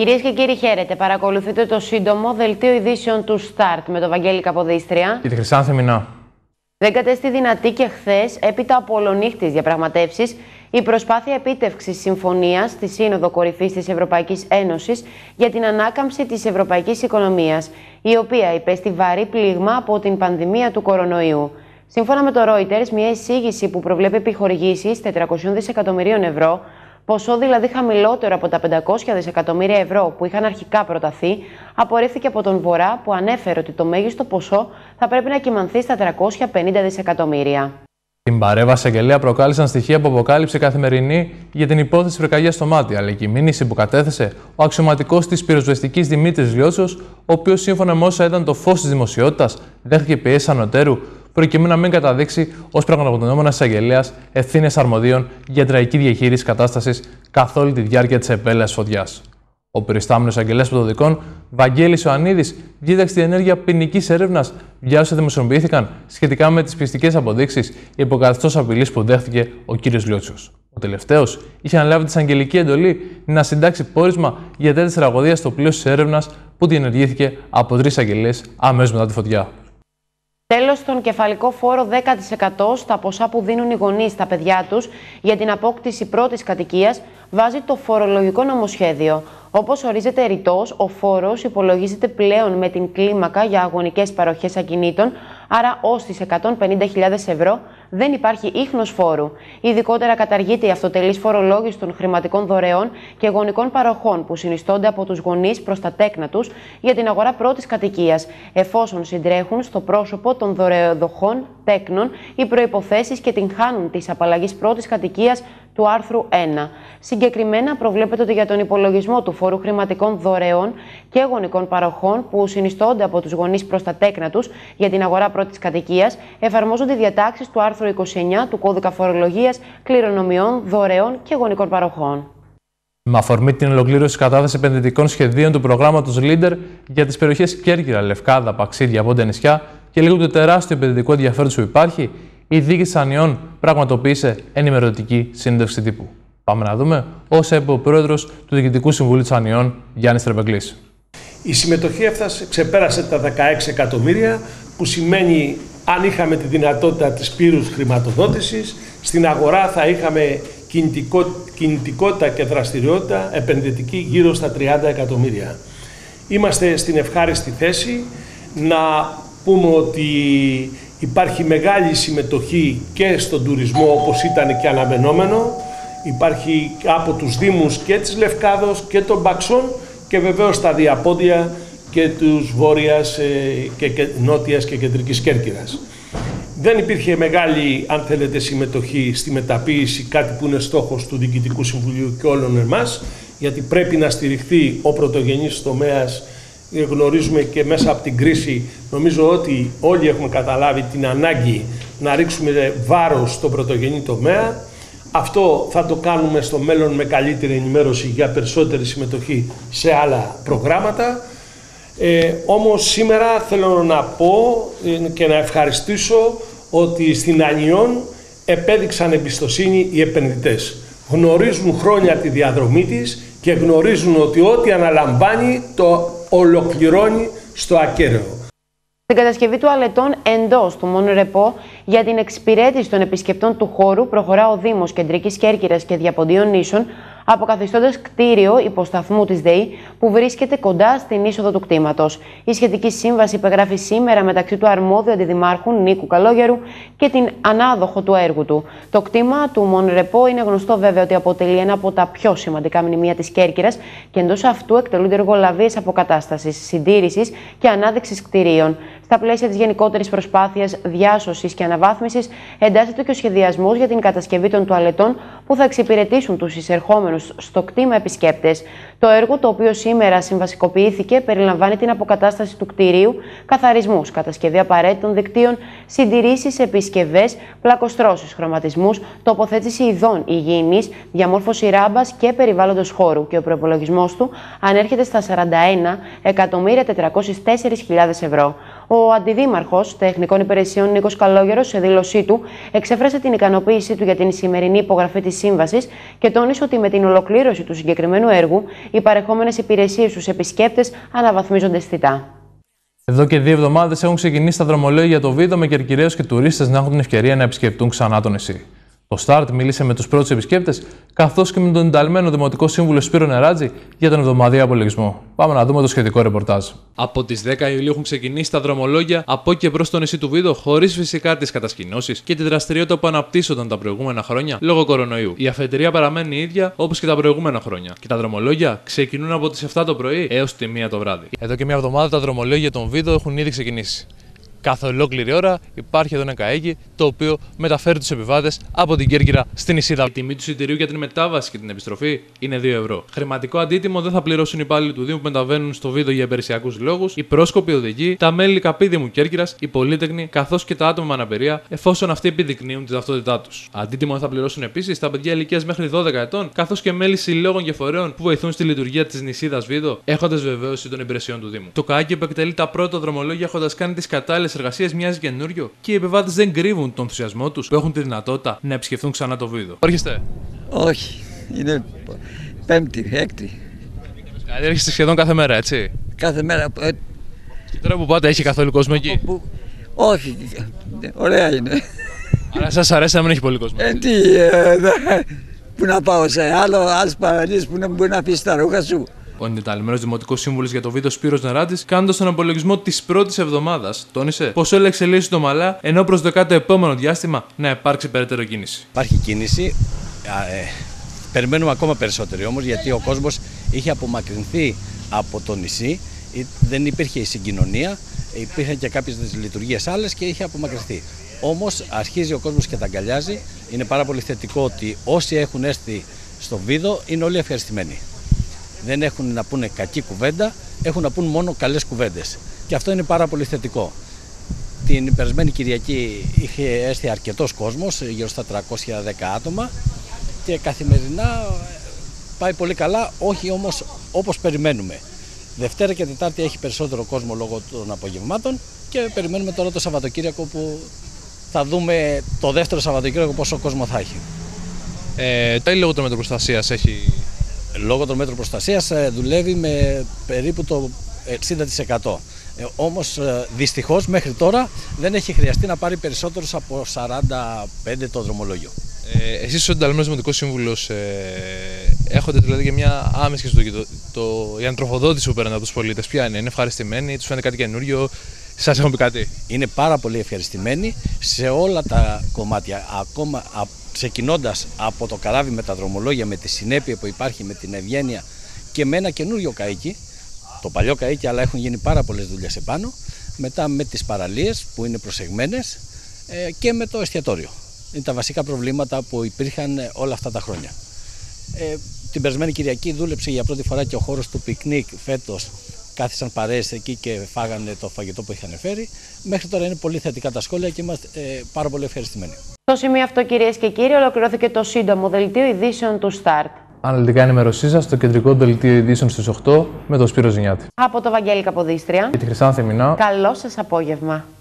Κυρίες και κύριοι, χαίρετε. Παρακολουθείτε το σύντομο δελτίο ειδήσεων του Start με τον Βαγγέλη Καποδίστρια και τη Χρυσάνθη Μινά. Δεν κατέστη δυνατή και χθες, έπειτα από ολονύχτης διαπραγματεύσεις, η προσπάθεια επίτευξης συμφωνίας στη Σύνοδο Κορυφής της Ευρωπαϊκής Ένωσης για την ανάκαμψη της ευρωπαϊκής οικονομίας, η οποία υπέστη βαρύ πλήγμα από την πανδημία του κορονοϊού. Σύμφωνα με το Reuters, μια εισήγηση που προβλέπει επιχορηγήσεις 400 δισεκατομμυρίων ευρώ, ποσό δηλαδή χαμηλότερο από τα 500 δισεκατομμύρια ευρώ που είχαν αρχικά προταθεί, απορρίφθηκε από τον Βορρά, που ανέφερε ότι το μέγιστο ποσό θα πρέπει να κυμανθεί στα 350 δισεκατομμύρια. Την παρέμβαση αγγελέα προκάλεσαν στοιχεία που αποκάλυψε Καθημερινή για την υπόθεση πυρκαγιάς στο Μάτι, αλλά και η μήνυση που κατέθεσε ο αξιωματικός της πυροσβεστικής Δημήτρης Λιώτσος, ο οποίος σύμφωνα με όσα ήταν το φως της δημοσιότητας, δέχτηκε πιέσεις ανωτέρου, προκειμένου να μην καταδείξει ως πραγματογνώμονας της αγγελέας ευθύνες αρμοδίων για τραγική διαχείριση κατάστασης καθ' όλη τη διάρκεια της επέλασης φωτιάς. Ο περιστάμενος αγγελέας πρωτοδικών, Βαγγέλης Ιωαννίδης, δίδαξε την ενέργεια ποινικής έρευνας για όσα δημοσιοποιήθηκαν σχετικά με τις πιστικές αποδείξεις υποκαθεστώς απειλής που δέχτηκε ο κ. Λιώτσος. Ο τελευταίος είχε αναλάβει τη εισαγγελική εντολή να συντάξει πόρισμα για τέτοιες τραγωδία στο πλαίσιο της έρευνας που διενεργήθηκε από 3 αγγελίες αμέσως μετά τη φωτιά. Τέλος, στον κεφαλικό φόρο 10% στα ποσά που δίνουν οι γονείς στα παιδιά τους για την απόκτηση πρώτης κατοικίας βάζει το φορολογικό νομοσχέδιο. Όπως ορίζεται ρητός, ο φόρος υπολογίζεται πλέον με την κλίμακα για αγωνικές παροχές ακινήτων, άρα ως τις 150.000 ευρώ δεν υπάρχει ίχνος φόρου. Ειδικότερα καταργείται η αυτοτελής φορολόγηση των χρηματικών δωρεών και γονικών παροχών που συνιστώνται από τους γονείς προς τα τέκνα τους για την αγορά πρώτης κατοικίας, εφόσον συντρέχουν στο πρόσωπο των δωρεοδοχών τέκνων οι προϋποθέσεις και την χάνουν της απαλλαγής πρώτης κατοικίας του άρθρου 1. Συγκεκριμένα προβλέπεται ότι για τον υπολογισμό του φόρου χρηματικών δωρεών και γονικών παροχών που συνιστώνται από τους γονείς προς τα τέκνα τους για την αγορά πρώτης κατοικίας, εφαρμόζονται οι διατάξεις του άρθρου 29 του Κώδικα Φορολογίας, Κληρονομιών, Δωρεών και Γονικών Παροχών. Με αφορμή την ολοκλήρωση κατάθεση επενδυτικών σχεδίων του προγράμματος Leader για τις περιοχές Κέρκυρα, Λευκάδα, Παξίδια, Βόντα νησιά και λίγο του τεράστιου επενδυτικού ενδιαφέροντος που υπάρχει, η Διοίκηση Ανιών πραγματοποίησε ενημερωτική συνέντευξη τύπου. Πάμε να δούμε όσα είπε ο πρόεδρος του Διοικητικού Συμβουλίου της Ανιών, Γιάννης Τρεμπεγκλής. Η συμμετοχή ξεπέρασε τα 16 εκατομμύρια, που σημαίνει αν είχαμε τη δυνατότητα της πλήρους χρηματοδότησης, στην αγορά θα είχαμε κινητικότητα και δραστηριότητα επενδυτική γύρω στα 30 εκατομμύρια. Είμαστε στην ευχάριστη θέση να πούμε ότι υπάρχει μεγάλη συμμετοχή και στον τουρισμό, όπως ήταν και αναμενόμενο. Υπάρχει από τους Δήμους και της Λευκάδος και των Παξών και βεβαίως τα διαπόντια και τους Βόρειας και Νότιας και Κεντρικής Κέρκυρας. Δεν υπήρχε μεγάλη, αν θέλετε, συμμετοχή στη μεταποίηση, κάτι που είναι στόχος του Διοικητικού Συμβουλίου και όλων εμάς, γιατί πρέπει να στηριχθεί ο πρωτογενής τομέας. Γνωρίζουμε και μέσα από την κρίση, νομίζω ότι όλοι έχουμε καταλάβει την ανάγκη να ρίξουμε βάρος στον πρωτογενή τομέα. Αυτό θα το κάνουμε στο μέλλον με καλύτερη ενημέρωση για περισσότερη συμμετοχή σε άλλα προγράμματα. Όμως σήμερα θέλω να πω και να ευχαριστήσω ότι στην Ανιών επέδειξαν εμπιστοσύνη οι επενδυτές. Γνωρίζουν χρόνια τη διαδρομή της και γνωρίζουν ότι ό,τι αναλαμβάνει το ολοκληρώνει στο ακέραιο. Στην κατασκευή τουαλετών εντός του Μονρεπό για την εξυπηρέτηση των επισκεπτών του χώρου προχωρά ο Δήμος Κεντρικής Κέρκυρας και Διαποντίων Νήσων, αποκαθιστώντας κτίριο υποσταθμού της ΔΕΗ που βρίσκεται κοντά στην είσοδο του κτήματος. Η σχετική σύμβαση υπεγράφει σήμερα μεταξύ του αρμόδιου αντιδημάρχου Νίκου Καλόγερου και την ανάδοχο του έργου του. Το κτήμα του Μονρεπό είναι γνωστό βέβαια ότι αποτελεί ένα από τα πιο σημαντικά μνημεία της Κέρκυρας και εντός αυτού εκτελούνται εργολαβίες αποκατάστασης, συντήρησης και ανάδειξης κτηρίων. Στα πλαίσια της γενικότερης προσπάθειας διάσωσης και αναβάθμισης, εντάσσεται και ο σχεδιασμός για την κατασκευή των τουαλετών που θα εξυπηρετήσουν τους εισερχόμενους στο κτήμα επισκέπτες. Το έργο, το οποίο σήμερα συμβασικοποιήθηκε, περιλαμβάνει την αποκατάσταση του κτηρίου, καθαρισμούς, κατασκευή απαραίτητων δικτύων, συντηρήσεις, επισκευές, πλακοστρώσεις, χρωματισμούς, τοποθέτηση ειδών υγιεινής, διαμόρφωση ράμπας και περιβάλλοντος χώρου, και ο προϋπολογισμός του ανέρχεται στα 41.404.000 ευρώ. Ο Αντιδήμαρχος Τεχνικών Υπηρεσιών Νίκος Καλόγερος, σε δήλωσή του, εξέφρασε την ικανοποίησή του για την σημερινή υπογραφή της σύμβασης και τόνισε ότι με την ολοκλήρωση του συγκεκριμένου έργου, οι παρεχόμενες υπηρεσίες στους επισκέπτες αναβαθμίζονται αισθητά. Εδώ και 2 εβδομάδες έχουν ξεκινήσει τα δρομολόγια για το Βίδο, με Κερκυραίους και τουρίστες να έχουν την ευκαιρία να επισκεπτούν ξανά το νησί. Το Start μίλησε με τους πρώτους επισκέπτες, καθώς και με τον ενταλμένο Δημοτικό Σύμβουλο Σπύρο Νεράτζη για τον εβδομαδιαίο απολογισμό. Πάμε να δούμε το σχετικό ρεπορτάζ. Από τις 10 Ιουλίου έχουν ξεκινήσει τα δρομολόγια από και προς το νησί του Βίδο, χωρίς φυσικά τις κατασκηνώσεις και τη δραστηριότητα που αναπτύσσονταν τα προηγούμενα χρόνια λόγω κορονοϊού. Η αφετηρία παραμένει η ίδια όπως και τα προηγούμενα χρόνια. Και τα δρομολόγια ξεκινούν από τις 7 το πρωί έως τη 1 το βράδυ. Εδώ και 1 εβδομάδα τα δρομολόγια των Βίδο έχουν ήδη ξεκινήσει. Κάθε ολόκληρη ώρα υπάρχει εδώ ένα καέκι, το οποίο μεταφέρει τους επιβάτες από την Κέρκυρα στην Ισίδα. Η τιμή του εισιτηρίου για την μετάβαση και την επιστροφή είναι 2 ευρώ. Χρηματικό αντίτιμο δεν θα πληρώσουν οι υπάλληλοι του Δήμου που μεταβαίνουν στο Βίδο για υπηρεσιακούς λόγους, οι πρόσκοποι οδηγοί, τα μέλη Καπίδημου Κέρκυρας, οι πολύτεκνοι καθώς και τα άτομα με αναπηρία, εφόσον αυτοί επιδεικνύουν τη ταυτότητά τους. Αντίτιμο θα πληρώσουν επίσης τα παιδιά ηλικίας μέχρι 12 ετών, καθώς και μέλη συλλόγων και φορέων που βοηθούν στη λειτουργία της νησίδας Βίδο, έχοντας βεβαίωση των υπηρεσιών του Δήμου. Το καέκι που εκτελεί τα πρώτα δρομολόγια έχοντας κάνει τις κατάλληλες εργασίες μοιάζει καινούριο και οι επιβάτες δεν κρύβουν τον ενθουσιασμό τους που έχουν τη δυνατότητα να επισκεφθούν ξανά το Βίδο. Έρχεστε? Όχι, είναι πέμπτη, έκτη. Δηλαδή έρχεστε σχεδόν κάθε μέρα, έτσι? Κάθε μέρα. Και τώρα που πάτε, έχει καθόλου κόσμο εκεί? Όχι, ωραία είναι. Αλλά σας αρέσει να μην έχει πολύ κόσμο? Πού να πάω σε άλλες παραλίες που μπορεί να αφήσει τα ρούχα σου. Ο εντεταλμένος Δημοτικός Σύμβουλος για το Βίδο Σπύρος Νεράτζης, κάνοντας τον απολογισμό της πρώτης εβδομάδας, τόνισε πως όλα εξελίσσονται ομαλά, ενώ προσδοκά το επόμενο διάστημα να υπάρξει περαιτέρω κίνηση. Υπάρχει κίνηση. Περιμένουμε ακόμα περισσότερο όμως, γιατί ο κόσμος είχε απομακρυνθεί από το νησί, δεν υπήρχε η συγκοινωνία, υπήρχαν και κάποιες λειτουργίες άλλες και είχε απομακρυνθεί. Όμως αρχίζει ο κόσμος και τα αγκαλιάζει. Είναι πάρα πολύ θετικό ότι όσοι έχουν έρθει στο Βίδο είναι όλοι ευχαριστημένοι. Δεν έχουν να πούνε κακή κουβέντα, έχουν να πούν μόνο καλές κουβέντες. Και αυτό είναι πάρα πολύ θετικό. Την περασμένη Κυριακή είχε έρθει αρκετός κόσμος, γύρω στα 310 άτομα, και καθημερινά πάει πολύ καλά, όχι όμως όπως περιμένουμε. Δευτέρα και Τετάρτη έχει περισσότερο κόσμο λόγω των απογευμάτων και περιμένουμε τώρα το Σαββατοκύριακο που θα δούμε το δεύτερο Σαββατοκύριακο πόσο κόσμο θα έχει. Τι λόγω των μέτρων προστασίας έχει? Λόγω των μέτρων προστασίας δουλεύει με περίπου το 60%. Όμως δυστυχώς μέχρι τώρα δεν έχει χρειαστεί να πάρει περισσότερους από 45 το δρομολόγιο. Εσείς ως ενταλμένος Δημοτικός Σύμβουλος έχετε δηλαδή και μια άμεση η αντροφοδότηση που παίρνετε από τους πολίτες? Ποια είναι ευχαριστημένοι, τους φαίνεται κάτι καινούριο, σας έχουν πει κάτι? Είναι πάρα πολύ ευχαριστημένοι σε όλα τα κομμάτια, ακόμα ξεκινώντας από το καράβι με τα δρομολόγια, με τη συνέπεια που υπάρχει, με την ευγένεια και με ένα καινούριο καΐκι, το παλιό καΐκι, αλλά έχουν γίνει πάρα πολλές δουλειές επάνω, μετά με τις παραλίες που είναι προσεγμένες και με το εστιατόριο. Είναι τα βασικά προβλήματα που υπήρχαν όλα αυτά τα χρόνια. Την περασμένη Κυριακή δούλεψε για πρώτη φορά και ο χώρος του πικνίκ φέτος. Κάθισαν παρέες εκεί και φάγανε το φαγητό που είχαν φέρει. Μέχρι τώρα είναι πολύ θετικά τα σχόλια και είμαστε πάρα πολύ ευχαριστημένοι. Στο σημείο αυτό, κυρίες και κύριοι, ολοκληρώθηκε το σύντομο δελτίο ειδήσεων του Start. Αναλυτικά ενημερωσή σας στο κεντρικό δελτίο ειδήσεων στις 8 με τον Σπύρο Ζηνιάτη. Από το Βαγγέλη Καποδίστρια και τη Χρυσάνθη Μινά. Καλό σας απόγευμα.